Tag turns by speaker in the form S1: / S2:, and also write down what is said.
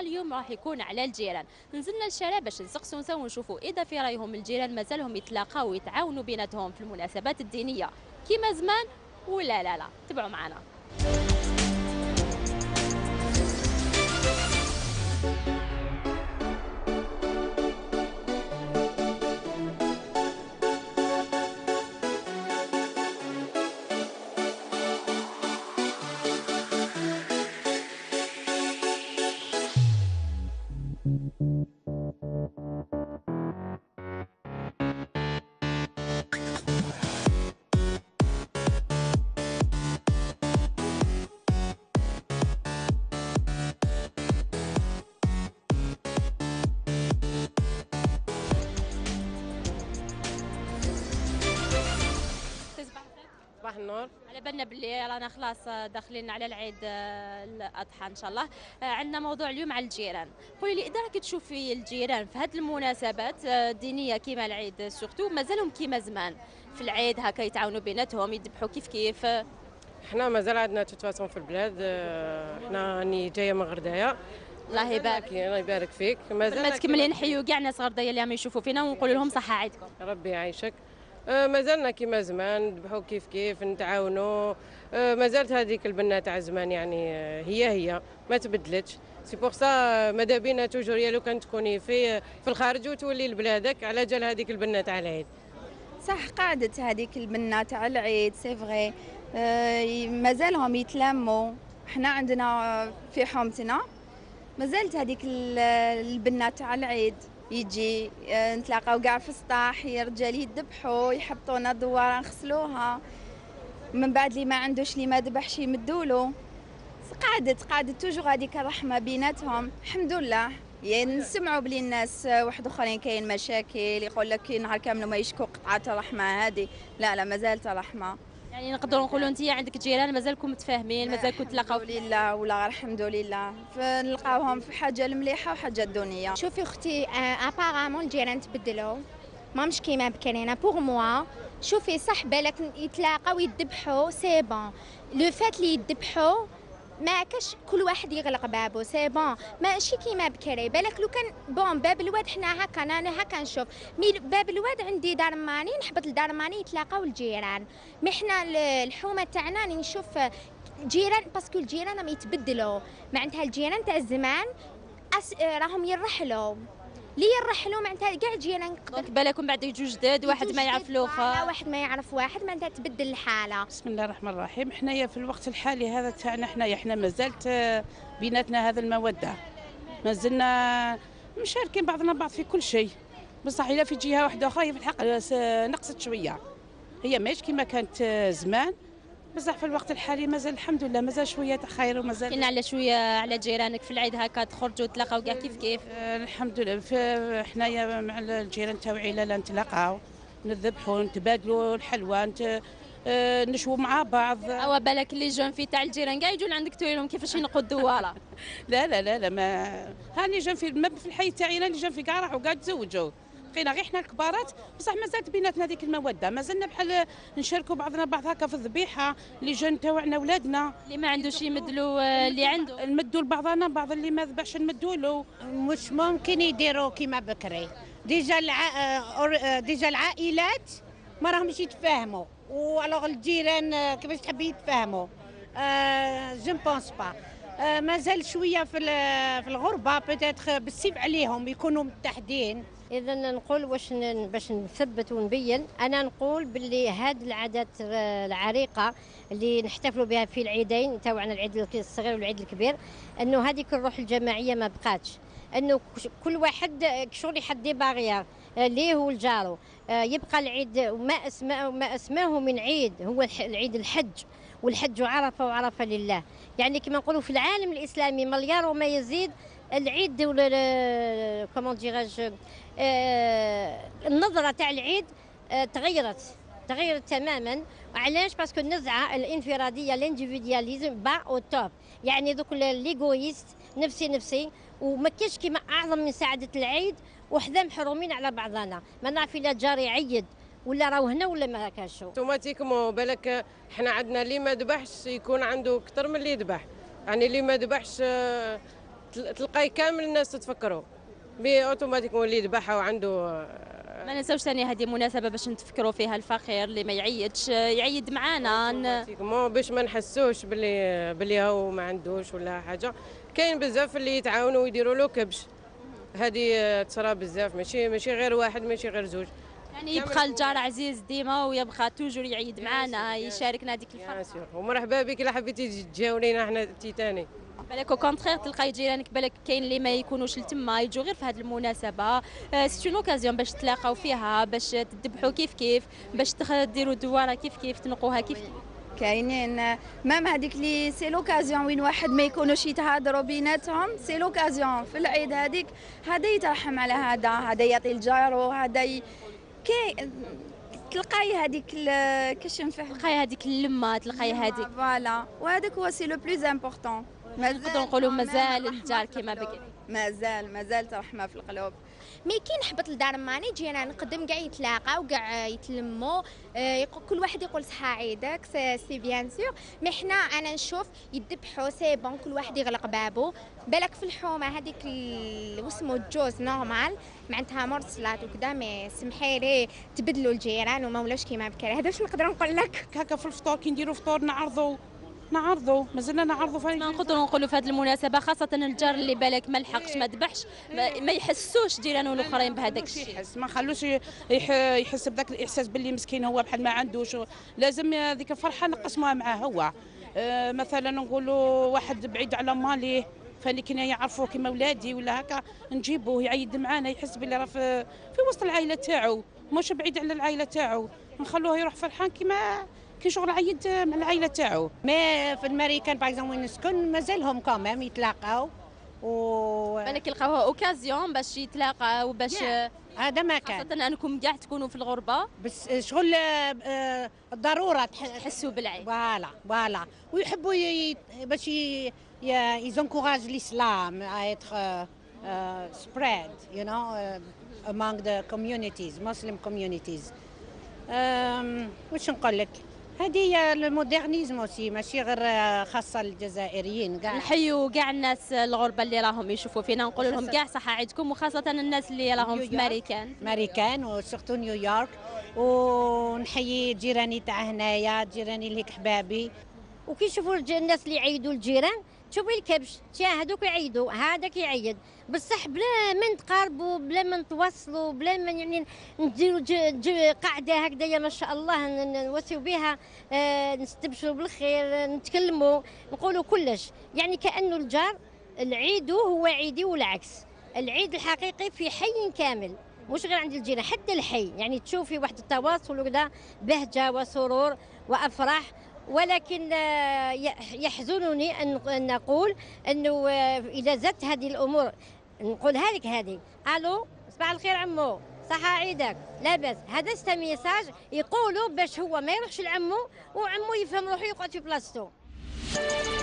S1: اليوم راح يكون على الجيران. نزلنا للشارع باش نسقسوا نساو ونشوفوا اذا في رايهم الجيران مازالهم يتلاقاو ويتعاونوا بيناتهم في المناسبات الدينيه كيما زمان ولا لا. تبعوا معنا.
S2: صباح النور.
S1: على بالنا باللي رانا خلاص داخلين على العيد الاضحى ان شاء الله. عندنا موضوع اليوم على الجيران. قولي لي اذا راكي تشوفي الجيران في هذه المناسبات الدينيه كيما العيد سورتو مازالهم كيما زمان في العيد هكا يتعاونوا بيناتهم يذبحوا كيف
S2: احنا مازال عندنا تتواصل في البلاد. احنا راني جايه من غردايه.
S1: الله يبارك.
S2: الله يبارك فيك.
S1: ما تكملي نحيوا كاع الناس غردايه اللي راهم يشوفوا فينا ونقول لهم صحه عيدكم.
S2: ربي يعيشك. مازالنا كيما زمان نذبحوا كيف نتعاونوا. مازالت هذيك البنه تاع زمان يعني هي ما تبدلتش. سي بور سا ماذا بينا توجور يا لو كان تكوني في الخارج وتولي لبلادك على جال هذيك البنه تاع العيد.
S3: صح قعدت هذيك البنه تاع العيد سي فغي. مازالهم يتلموا. احنا عندنا في حومتنا مازالت هذيك البنه تاع العيد يجي نتلاقاو كاع في السطاح يا رجال يذبحوا يحطونا دواره نغسلوها من بعد اللي ما عندوش اللي ما ذبحش يمدولو. قعدت توجور هذيك الرحمه بيناتهم الحمد لله. يعني نسمعوا بلي الناس واحد اخرين كاين مشاكل يقول لك نهار كامل ما يشكوا قطعه الرحمه هذه. لا مازالت الرحمه.
S1: يعني نقدروا نقولوا انت عندك جيران مازالكم متفاهمين مازالكم تلاقاو
S3: الحمد لله ولا الحمد لله نلقاوهم في حاجه المليحه وحاجه الدنيا.
S4: شوفي اختي ابارامون الجيران تبدلوا ما مش كيما بكرينا بوغ موا. شوفي صح بالك يتلاقاو يذبحوا سي بون لو فات اللي يذبحوا ما كاش كل واحد يغلق بابه سي بون ماشي كيما بكري. بالك لو كان بون باب الواد حنا هكا انا هكا نشوف مي باب الواد عندي دار ماني نحبط لدار ماني يتلاقاو الجيران. مي حنا الحومه تاعنا نشوف جيران باسكو الجيران راهم يتبدلوا. معناتها الجيران تاع الزمان راهم يرحلوا لي يرحلوا معناتها كاع جيران.
S1: دونك بالكم بعد يجوا جداد واحد ما يعرف الاخر
S4: واحد ما يعرف واحد معناتها تبدل الحاله.
S5: بسم الله الرحمن الرحيم. حنايا في الوقت الحالي هذا تاعنا حنا مازالت بيناتنا هذا الموده. مازلنا مشاركين بعضنا بعض في كل شيء. بصح الا في جهه واحده اخرى هي في الحق نقصت شويه. هي ماشي كما كانت زمان بصح في الوقت الحالي مازال الحمد لله مازال شويه تاع خير ومازال.
S1: كاين على شويه على جيرانك في العيد هكا تخرجوا تلاقاو كاع كيف
S5: الحمد لله. حنايا مع الجيران تاوعي لا نتلاقاو نذبحوا نتبادلوا الحلوى نشووا مع بعض.
S1: او بالك اللي جون في تاع الجيران كاع يجون عندك تقول لهم كيفاش ينقوا الدواره.
S5: لا ما هاني جون في الحي تاعنا اللي جون في كاع راحوا كاع تزوجوا. بقينا غير حنا الكبارات بصح مازالت بيناتنا هذيك الموده. مازلنا بحال نشاركوا بعضنا بعض هكا في الذبيحه اللي جون تاوعنا ولادنا
S1: اللي ما عندوش يمدلوا اللي عنده
S5: نمدوا لبعضنا بعض اللي ما ذبحش نمدوا له.
S6: مش ممكن يديروا كيما بكري. ديجا العائلات ما راهمش يتفاهموا والوغ الجيران كيفاش تحبي يتفاهموا. جو بونس با مازال شويه في الغربه بيتيتر بالسيف عليهم يكونوا متحدين.
S7: اذا نقول باش نثبت ونبين انا نقول باللي هاد العادات العريقه اللي نحتفلوا بها في العيدين تاعنا العيد الصغير والعيد الكبير انه هذيك الروح الجماعيه ما بقاتش. انه كل واحد شغل يحدي باغيا ليه هو الجارو. يبقى العيد ما اسماه من عيد هو العيد الحج والحج عرفه وعرفه لله. يعني كما نقولوا في العالم الاسلامي مليار وما يزيد العيد كومون ديراج النظره تاع العيد تغيرت تماما. علاش؟ باسكو النزعه الانفراديه الانديفيدياليزم با او توب. يعني دوك ليغويست نفسي وما كاينش كيما اعظم من سعاده العيد وحده محرومين على بعضنا. ما نعرف الا جاري عيد ولا راهو هنا ولا ما كانش.
S2: اوتوماتيكمون بالك حنا عندنا اللي ما ذبحش يكون عنده اكثر من اللي ذبح. يعني اللي ما ذبحش تلقاي كامل الناس تتفكروا اوتوماتيكمون اللي ذبحها وعنده.
S1: ما ننساوش ثاني هذه مناسبه باش نتفكروا فيها الفقير اللي ما يعيدش يعيد معانا
S2: باش ما نحسوش باللي هو ما عندوش ولا حاجه. كاين بزاف اللي يتعاونوا ويديروا له كبش، هذه تصرا بزاف، ماشي غير واحد، ماشي غير زوج.
S1: يعني يبقى الجار عزيز ديما ويبقى توجور يعيد معنا يشاركنا هذيك الفرحه.
S2: ومرحبا بك الا حبيتي تجاورينا حنا تاني.
S1: بالك او كونترير تلقاي جيرانك بالك كاين اللي ما يكونوش لتما يجوا غير في هذه المناسبه. سي اون اوكازيون باش تلاقاو فيها، باش تذبحوا كيف باش ديروا دواره كيف تنقوها كيف.
S3: كاينين مام هذيك لي سي لوكازيون وين واحد ما يكونوش يتهادروا بيناتهم، سي لوكازيون في العيد هذيك هذا يترحم على هذا يعطي الجارو، كي تلقاي هذيك كاش نفهم،
S1: تلقاي هذيك اللمه، تلقاي هذيك
S3: فوالا، وهذاك هو سي لو بلوز امبورطون.
S1: نقدروا نقولوا مازال الجار كما بكري،
S3: مازال رحمه في القلوب.
S4: مي كي نحبط لدار ماني جينا نقدم كاع يتلاقاو كاع يتلموا، كل واحد يقول صحه عيدك سي بيان سور. مي حنا انا نشوف يذبحوا سي بون، كل واحد يغلق بابو. بالك في الحومه هذيك واسمو الجوز نورمال معناتها مرسلات وكذا، مي سمحي لي تبدلوا الجيران وما ولاش كيما بكري. هذا واش نقدر نقول لك.
S5: هكا في الفطور كي نديروا فطور نعرضوا مازلنا نعرضوا في
S1: نقدروا نقولوا في هذه المناسبه خاصه الجار اللي بالك ما لحقش ما ذبحش ما يحسوش جيرانه الاخرين بهذاك الشيء،
S5: ما خلوش يحس بداك الاحساس باللي مسكين هو بحال ما عندوش. لازم هذيك الفرحه نقسموها معاه هو. مثلا نقولوا واحد بعيد على ماليه، فاني كنا يعرفوه كيما ولادي ولا هكا، نجيبوه يعيد معانا، يحس باللي راه في وسط العائله تاعو، مش بعيد على العائله تاعو، نخلوه يروح فرحان كي شغل عيد مع العائله تاعو.
S6: مي في الامريكان باغ اكزومبل وين نسكن مازالهم كامام يتلاقاو
S1: بالك يلقاوها اوكازيون باش يتلاقاو باش
S6: هذا ما كان،
S1: خاصة انكم كاع تكونوا في الغربة،
S6: بس شغل ضرورة
S1: تحسوا بالعيد.
S6: فوالا ويحبوا باش يزنكوراج الاسلام être spread you know among the communities Muslim communities. واش نقول لك، هذه هي المودرنيزم اوسي، ماشي غير خاصه الجزائريين كاع.
S1: نحيوا كاع الناس الغربه اللي راهم يشوفوا فينا، نقول لهم كاع صحه عيدكم، وخاصه الناس اللي راهم في
S6: ماريكان وسورتو نيويورك. ونحيي جيراني تاع هنايا، جيراني اللي حبابي.
S7: وكي يشوفوا الناس اللي يعيدوا الجيران، شوفي الكبش هذوك يعيدوا، هذاك يعيد بصح بلا ما نتقاربوا، بلا ما نتواصلوا، بلا ما يعني نديروا قاعده هكذايا ما شاء الله نوسيو بها، نستبشروا بالخير، نتكلموا، نقولوا كلش، يعني كانه الجار العيد هو عيدي والعكس. العيد الحقيقي في حي كامل، مش غير عند الجيران، حتى الحي، يعني تشوفي واحد التواصل وكذا، بهجه وسرور وافراح. ولكن يحزنني أن نقول أنه إذا زادت هذه الأمور نقولها لك هذه، ألو صباح الخير عمو، صحة عيدك، لاباس، هذا ميساج يقولوا باش هو ما يروحش لعمو وعمو يفهم روحه يقعد في بلاصتو.